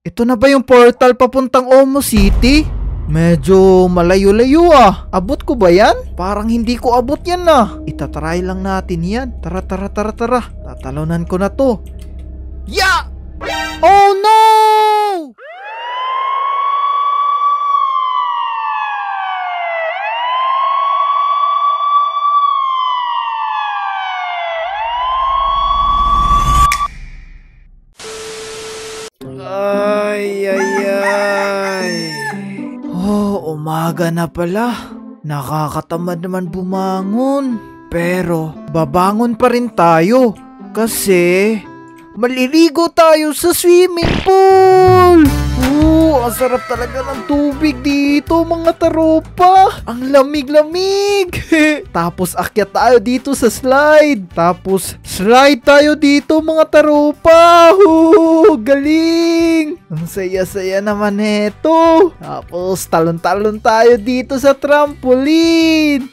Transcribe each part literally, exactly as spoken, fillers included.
Ito na ba yung portal papuntang Omo City? Medyo malayo-layo ah. Abot ko ba yan? Parang hindi ko abot yan ah. Itatry lang natin yan. Tara, tara, tara, tara. Tatalunan ko na to. Ya! Oh no! Ay, ay, ay. Oh, umaga na pala. Nakakatamad naman bumangon. Pero, babangon pa rin tayo. Kasi, maliligo tayo sa swimming pool. Oh, ang sarap talaga ng tubig dito, mga taropa. Ang lamig-lamig. Tapos, akyat tayo dito sa slide. Tapos, slide tayo dito, mga taropa. Oh, galing. Ang saya-saya naman neto. Tapos, talon-talon tayo dito sa trampoline.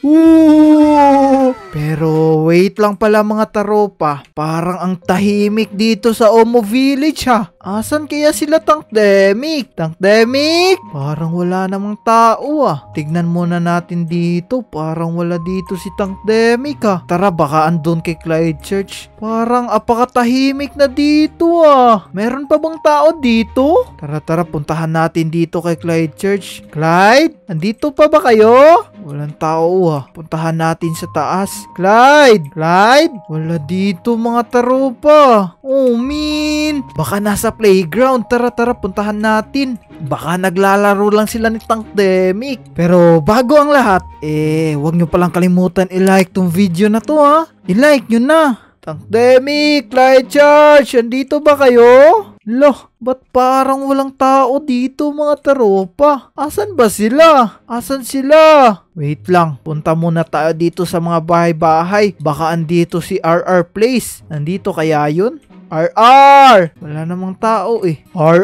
Oh, pero, wait lang pala, mga taropa. Parang ang tahimik dito sa Omo Village ha. Asan kaya sila Tankdemic? Tankdemic? Parang wala namang tao ah. Tignan muna natin dito. Parang wala dito si Tankdemic ah. Tara, baka andun kay Clyde Church. Parang apakatahimik na dito ah. Meron pa bang tao dito? Tara, tara, puntahan natin dito kay Clyde Church. Clyde? Andito pa ba kayo? Walang tao ah. Puntahan natin sa taas. Clyde? Clyde? Wala dito, mga taropa. Oh, min. Baka nasa playground. Tara, tara, puntahan natin. Baka naglalaro lang sila ni Tankdemic. Pero bago ang lahat, eh, wag nyo palang kalimutan i-like tong video na to ha. I-like nyo na. Tankdemic, Clyde Church, andito ba kayo? Loh, ba't parang walang tao dito, mga taropa? Asan ba sila? Asan sila? Wait lang, punta muna tayo dito sa mga bahay-bahay. Baka andito si R R Place. Nandito kaya yun? R R! Wala namang tao eh. R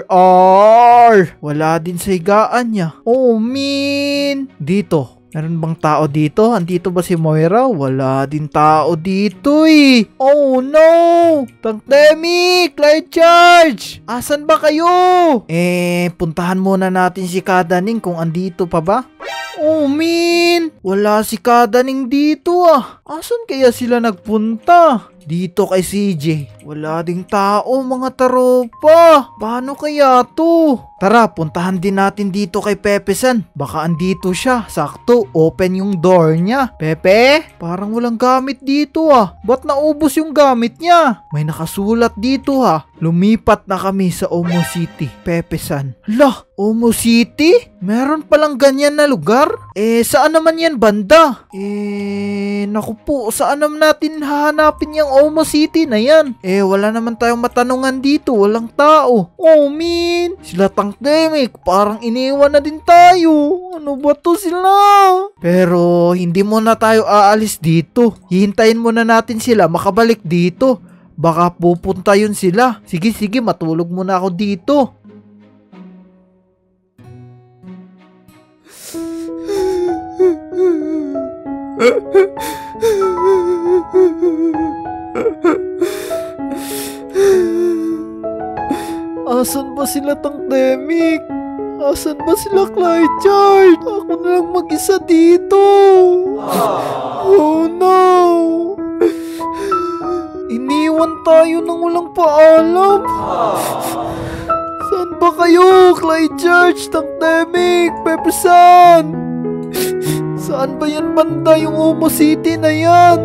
R! Wala din sa higaan niya. Oh, min! Dito. Meron bang tao dito? Andito ba si Moira? Wala din tao dito eh. Oh no! Tankdemic! Clyde Church! Asan ba kayo? Eh, puntahan muna natin si Kadaning kung andito pa ba. Oh min! Wala si Kadaning dito ah. Asan kaya sila nagpunta? Dito kay C J. Wala ding tao, mga taropa. Paano kaya to? Tara, puntahan din natin dito kay Pepe San. Baka andito siya. Sakto, open yung door niya. Pepe? Parang walang gamit dito ah. Ba't naubos yung gamit niya? May nakasulat dito ha. Lumipat na kami sa Omo City, Pepe San. Lah, Omo City? Meron palang ganyan na lugar? Eh, saan naman yan banda? Eh, naku po, saan naman natin hahanapin yung Omo City na yan? Eh, wala naman tayong matanungan dito. Walang tao. Oh, min. Sila Tankdemic. Parang iniwan na din tayo. Ano ba to sila? Pero, hindi muna tayo aalis dito. Hihintayin muna natin sila makabalik dito. Baka pupunta yun sila. Sige, sige, matulog muna ako dito. Asan ba sila Tankdemic? Asan ba sila Clyde Church? Ako na lang mag-isa dito. Oh no! Iniwan tayo nang walang paalam. Saan ba kayo? Clyde Church, Tankdemic, Pepe San? Saan ba yan banda yung Omo City na yan?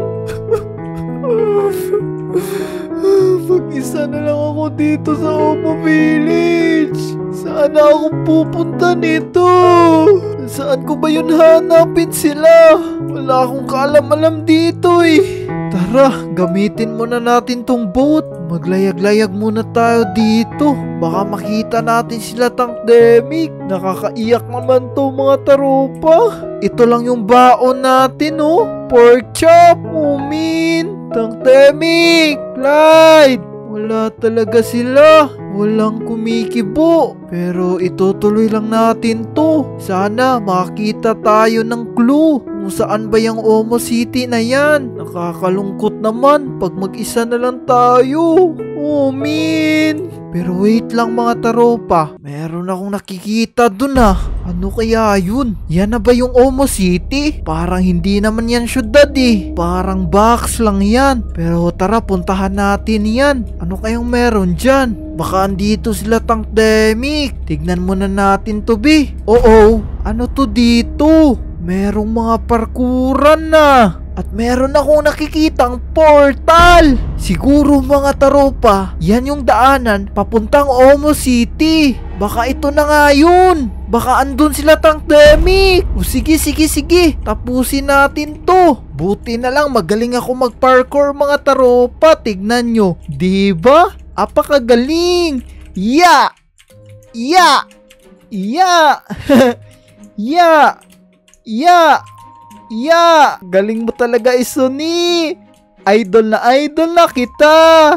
Mag-isa na lang ako dito sa Omo Village. Saan ako pupunta nito? Saan ko ba yun hanapin sila? Wala akong kaalam-alam dito eh. Tara, gamitin muna natin tong boat. Maglayag-layag muna tayo dito. Baka makita natin sila Tankdemic. Nakakaiyak naman to, mga taropa. Ito lang yung baon natin oh. Pork chop, umin. Tankdemic, Clyde. Wala talaga sila. Walang kumikibo. Pero itutuloy lang natin to. Sana makita tayo ng clue kung saan ba yung Omo City na yan. Nakakalungkot naman pag mag-isa na lang tayo. Oh, min. Pero wait lang mga taropa, meron akong nakikita dun ah. Ano kaya yun? Yan na ba yung Omo City? Parang hindi naman yan syudad eh. Parang box lang yan. Pero tara, puntahan natin yan. Ano kayang meron dyan? Baka andito sila Tankdemic. Tignan muna natin to be. Oo, ano to dito? Merong mga parkuran na. At meron akong nakikitang portal. Siguro mga taropa, yan yung daanan papuntang Omo City. Baka ito na nga yun. Baka andun sila Tankdemic. O sige, sige, sige. Tapusin natin to. Buti na lang magaling ako mag-parkour mga taropa. Tignan nyo. Diba? Apakagaling. Ya! Ya! Ya! Ya! Ya! Ya! Galing mo talaga, Isoni. Idol na idol na kita.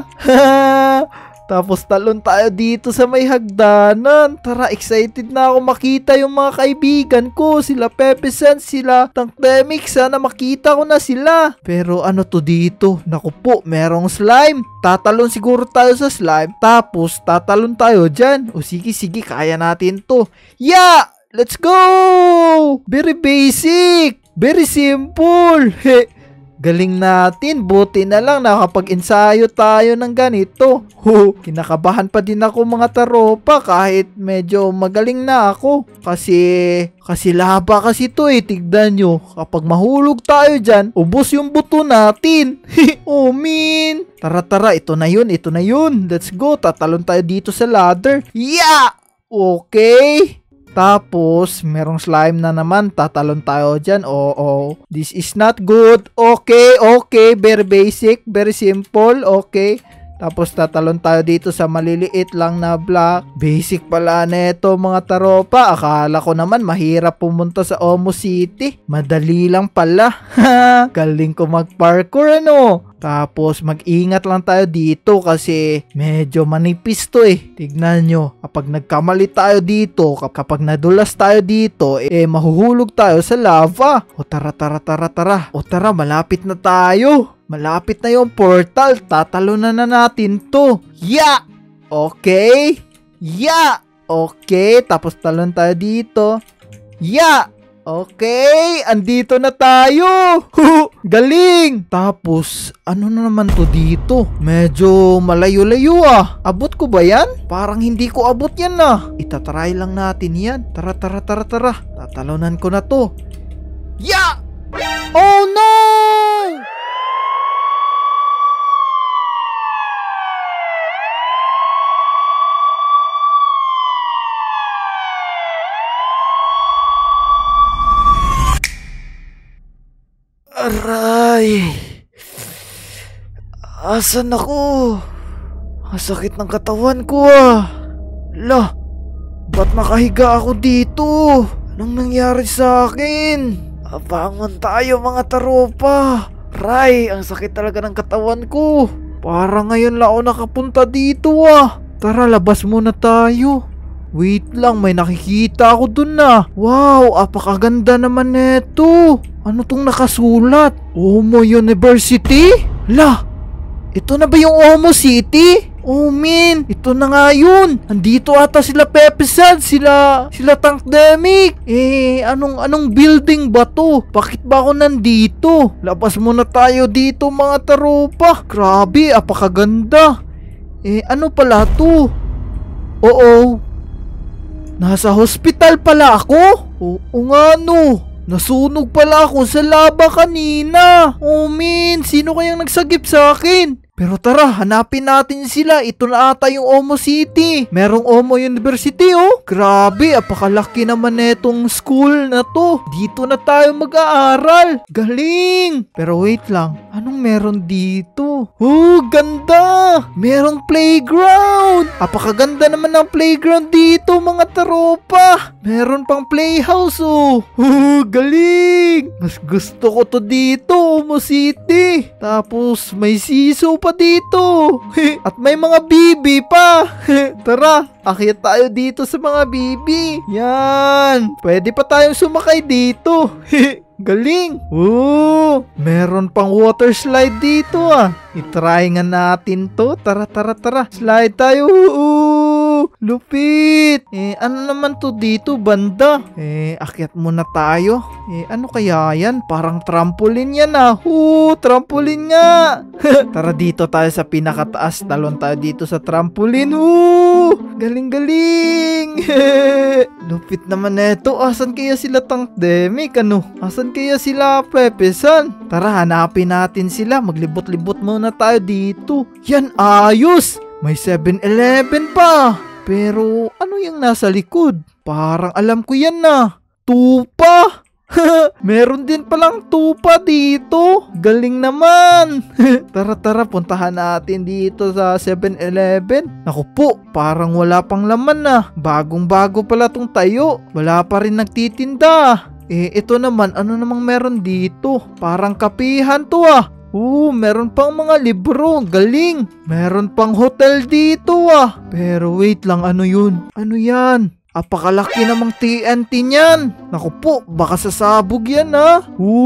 Tapos talon tayo dito sa may hagdanan. Tara, excited na ako makita yung mga kaibigan ko. Sila Pepesan, sila Tankdemic. Sana makita ko na sila. Pero ano to dito? Naku po, merong slime. Tatalon siguro tayo sa slime. Tapos tatalon tayo dyan. O sige, sige, kaya natin to. Ya! Let's go! Very basic. Very simple. Galing natin. Buti na lang nakapag-ensayo tayo ng ganito. Ho, kinakabahan pa din ako mga taropa kahit medyo magaling na ako. Kasi, kasi laba kasi to eh. Tignan nyo. Kapag mahulog tayo dyan, ubos yung buto natin. Oh min. Tara tara, ito na yun, ito na yun. Let's go. Tatalon tayo dito sa ladder. Yeah! Okay. Tapos, merong slime na naman. Tatalon tayo dyan. Oo, oh, oh. This is not good. Okay, okay. Very basic. Very simple. Okay. Tapos, tatalon tayo dito sa maliliit lang na block. Basic pala neto mga taropa. Akala ko naman mahirap pumunta sa Omo City. Madali lang pala. Galing ko mag-parkour ano. Tapos mag-ingat lang tayo dito kasi medyo manipis to eh. Tignan nyo, kapag nagkamali tayo dito, kapag nadulas tayo dito, eh mahuhulog tayo sa lava. O tara tara tara tara. O tara, malapit na tayo. Malapit na yung portal. Tatalunan na natin to. Yeah! Okay. Yeah! Okay. Tapos talon tayo dito. Yeah! Okay, andito na tayo. Galing. Tapos, ano na naman to dito? Medyo malayo-layo ah. Abot ko ba yan? Parang hindi ko abot yan ah. Itatry lang natin yan. Tara, tara, tara, tara. Tatalunan ko na to. Yeah! Oh no! Aray! Asan ako? Ang sakit ng katawan ko ah. Lah, ba't nakahiga ako dito? Anong nangyari sa akin? Abangon tayo mga taropa. Ray, ang sakit talaga ng katawan ko. Parang ngayon lang ako nakapunta dito ah. Tara, labas muna tayo. Wait lang, may nakikita ako dun na. Wow, apakaganda naman neto. Ano tong nakasulat? Omo University? Lah, ito na ba yung Omo City? Oh min, ito na nga yun. Andito ata sila Pepesan, sila, sila Tankdemic. Eh, anong, anong building ba to? Bakit ba ako nandito? Labas muna tayo dito mga taropa. Grabe, apakaganda. Eh, ano pala to? Oo. Nasa hospital pala ako? Oo nga no. Nasunog pala ako sa laba kanina. Oh min, sino kayang nagsagip sa akin? Pero tara, hanapin natin sila. Ito na ata yung Omo City. Merong Omo University oh. Grabe, apakalaki naman netong school na to. Dito na tayo mag-aaral. Galing! Pero wait lang, anong meron dito? Oh, ganda! Merong playground. Apakaganda naman ng playground dito mga taropa. Meron pang playhouse oh. Oh, galing! Mas gusto ko to dito, Omo City. Tapos may siso pa dito. At may mga bibi pa. Tara, akyat tayo dito sa mga bibi. Yan. Pwede pa tayong sumakay dito. Galing! Oo! Meron pang water slide dito ah. I-try nga natin to. Tara, tara, tara. Slide tayo. Oo! Lupit! Eh, ano naman to dito, banda? Eh, akyat muna tayo. Eh, ano kaya yan? Parang trampoline yan ah. Oo! Trampoline nga! Tara dito tayo sa pinakataas. Talon tayo dito sa trampoline. Oo! Galing-galing! Lupit naman neto. Asan kaya sila Tankdemic? Ano? Asan kaya sila Pepe-san? Tara, hanapin natin sila. Maglibot-libot muna tayo dito. Yan, ayos! May seven eleven pa. Pero ano yung nasa likod? Parang alam ko yan na. Tupa! Meron din palang tupa dito. Galing naman. Tara tara, puntahan natin dito sa seven eleven. Naku po, parang wala pang laman na. Bagong bago pala tong tayo. Wala pa rin nagtitinda. Eh ito naman, ano namang meron dito? Parang kapihan to ah. Oo, meron pang mga libro. Galing. Meron pang hotel dito ah. Pero wait lang, ano yun? Ano yan? Apakalaki namang T N T niyan. Naku po, baka sasabog yan ha.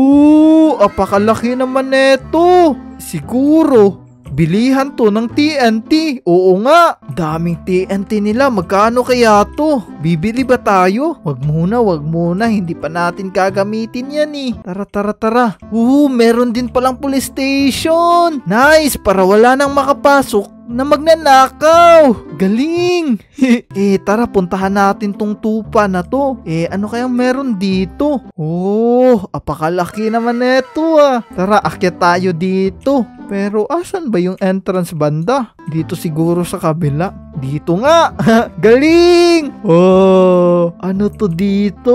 Oo, apakalaki naman neto. Siguro, bilihan to ng T N T. Oo nga, daming T N T nila. Magkano kaya to? Bibili ba tayo? Wag muna, wag muna. Hindi pa natin gagamitin yan eh. Tara, tara, tara. Oo, meron din palang police station. Nice, para wala nang makapasok na magnanakaw. Galing. Eh tara, puntahan natin tong tupa na to. Eh ano kayang meron dito? Oh, apakalaki naman neto ah. Tara, akyat tayo dito. Pero asan ba yung entrance banda? Dito siguro sa kabila. Dito nga. Galing. Oh, ano to dito?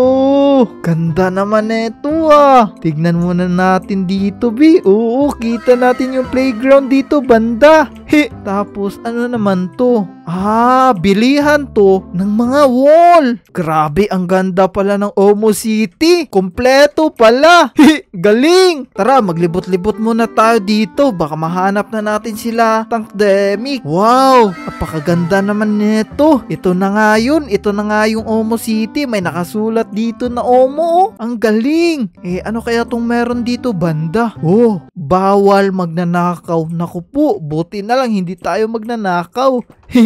Ganda naman neto ah. Tignan muna natin dito, bi. Oo, kita natin yung playground dito banda. He, tapos ano naman to? Ah, bilihan to ng mga wall. Grabe, ang ganda pala ng Omo City. Kompleto pala. Galing. Tara, maglibot-libot muna tayo dito. Baka mahanap na natin sila Tankdemic. Wow, napakaganda naman nito. Ito na nga yun. Ito na nga yung Omo City. May nakasulat dito na Omo. Ang galing. Eh, ano kaya tong meron dito banda? Oh, bawal magnanakaw. Naku po, buti na lang hindi tayo magnanakaw.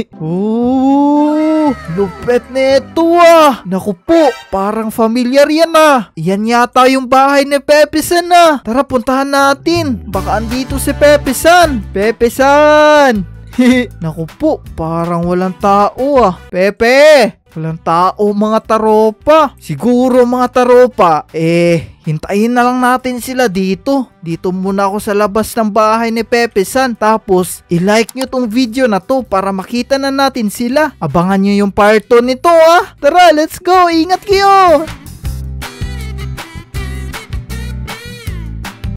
Oh, lupet nito ah. Naku po, parang familiar yan ah. Yan yata yung bahay ni Pepe-san ah. Tara, puntahan natin. Baka andito si Pepe-san. Pepe-san. Naku po, parang walang tao ah. Pepe, walang tao mga taropa. Siguro mga taropa, eh, hintayin na lang natin sila dito. Dito muna ako sa labas ng bahay ni Pepe-san. Tapos, i-like nyo tong video na to para makita na natin sila. Abangan nyo yung part two nito ah. Tara, let's go. Ingat kayo.